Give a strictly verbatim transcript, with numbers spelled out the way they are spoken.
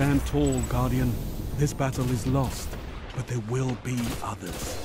Stand tall, Guardian. This battle is lost, but there will be others.